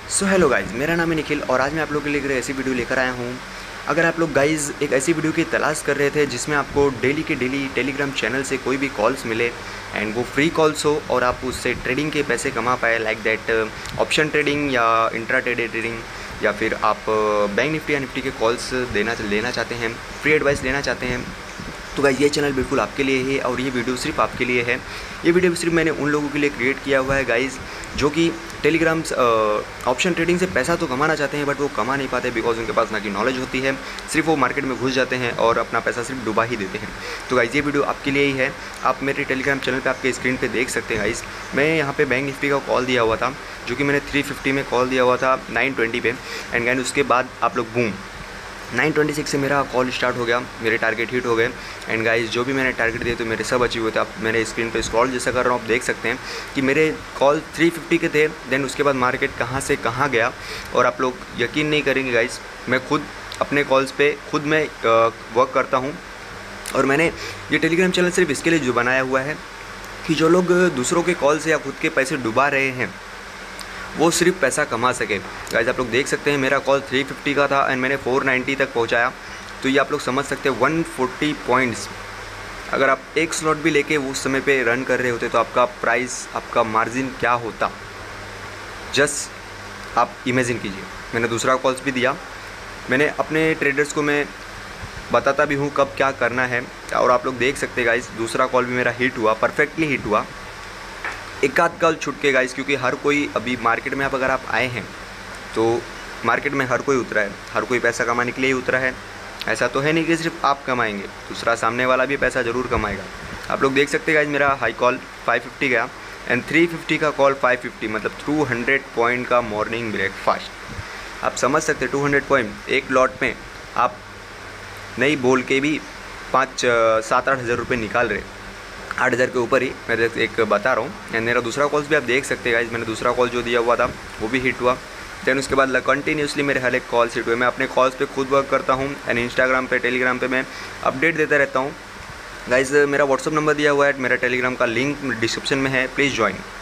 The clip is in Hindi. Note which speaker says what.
Speaker 1: सो हेलो गाइज़, मेरा नाम है निखिल और आज मैं आप लोगों के लिए एक ऐसी वीडियो लेकर आया हूँ। अगर आप लोग गाइज़ एक ऐसी वीडियो की तलाश कर रहे थे जिसमें आपको डेली के डेली टेलीग्राम चैनल से कोई भी कॉल्स मिले एंड वो फ्री कॉल्स हो और आप उससे ट्रेडिंग के पैसे कमा पाए, लाइक दैट ऑप्शन ट्रेडिंग या इंट्रा ट्रेडिंग, या फिर आप बैंक निफ्टी या निफ्टी के कॉल्स लेना चाहते हैं, फ्री एडवाइस लेना चाहते हैं, तो गाइस ये चैनल बिल्कुल आपके लिए है और ये वीडियो सिर्फ आपके लिए है। ये वीडियो सिर्फ मैंने उन लोगों के लिए क्रिएट किया हुआ है गाइस जो कि टेलीग्राम ऑप्शन ट्रेडिंग से पैसा तो कमाना चाहते हैं बट वो कमा नहीं पाते बिकॉज उनके पास ना की नॉलेज होती है, सिर्फ वो मार्केट में घुस जाते हैं और अपना पैसा सिर्फ डुबा ही देते हैं। तो गाइस ये वीडियो आपके लिए ही है। आप मेरे टेलीग्राम चैनल पे आपके स्क्रीन पे देख सकते हैं गाइस, मैं यहाँ पे बैंक निफ्टी का कॉल दिया हुआ था जो कि मैंने 350 में कॉल दिया हुआ था 920 पे एंड गाइस उसके बाद आप लोग बूम 926 से मेरा कॉल स्टार्ट हो गया, मेरे टारगेट हिट हो गए एंड गाइस जो भी मैंने टारगेट दिए तो मेरे सब अचीव हुए थे। आप मेरे स्क्रीन पे स्क्रॉल जैसा कर रहा हूँ, आप देख सकते हैं कि मेरे कॉल 350 के थे। देन उसके बाद मार्केट कहाँ से कहाँ गया और आप लोग यकीन नहीं करेंगे गाइस, मैं खुद अपने कॉल्स पे खुद मैं वर्क करता हूँ और मैंने ये टेलीग्राम चैनल सिर्फ इसके लिए जो बनाया हुआ है कि जो लोग दूसरों के कॉल से या खुद के पैसे डुबा रहे हैं वो सिर्फ पैसा कमा सके। गाइस आप लोग देख सकते हैं मेरा कॉल 350 का था एंड मैंने 490 तक पहुंचाया, तो ये आप लोग समझ सकते हैं 140 पॉइंट्स। अगर आप एक स्लॉट भी लेके उस समय पे रन कर रहे होते तो आपका प्राइस, आपका मार्जिन क्या होता, जस्ट आप इमेजिन कीजिए। मैंने दूसरा कॉल्स भी दिया, मैंने अपने ट्रेडर्स को मैं बताता भी हूँ कब क्या करना है और आप लोग देख सकते हैं गाइस दूसरा कॉल भी मेरा हिट हुआ, परफेक्टली हिट हुआ। एक आध कॉल छूट के गाइस, क्योंकि हर कोई अभी मार्केट में अगर आप आए हैं तो मार्केट में हर कोई उतरा है, हर कोई पैसा कमाने के लिए ही उतरा है। ऐसा तो है नहीं कि सिर्फ आप कमाएंगे, दूसरा सामने वाला भी पैसा ज़रूर कमाएगा। आप लोग देख सकते हैं गाइस मेरा हाई कॉल 550 गया एंड 350 का कॉल 550, मतलब 200 पॉइंट का मॉर्निंग ब्रेकफास्ट। आप समझ सकते हैं 200 पॉइंट एक लॉट में आप नहीं बोल के भी 5-7-8 हज़ार रुपये निकाल रहे, 8 हज़ार के ऊपर ही मैं एक बता रहा हूँ। एंड मेरा दूसरा कॉल्स भी आप देख सकते हैं गाइस, मैंने दूसरा कॉल जो दिया हुआ था वो भी हिट हुआ। देन उसके बाद कंटिन्यूसली मेरे हर एक कॉल्स हिट हुए। मैं अपने कॉल्स पे खुद वर्क करता हूँ एंड इंस्टाग्राम पे, टेलीग्राम पे मैं अपडेट देता रहता हूँ गाइस। मेरा व्हाट्सअप नंबर दिया हुआ है, मेरा टेलीग्राम का लिंक डिस्क्रिप्शन में है, प्लीज़ ज्वाइन।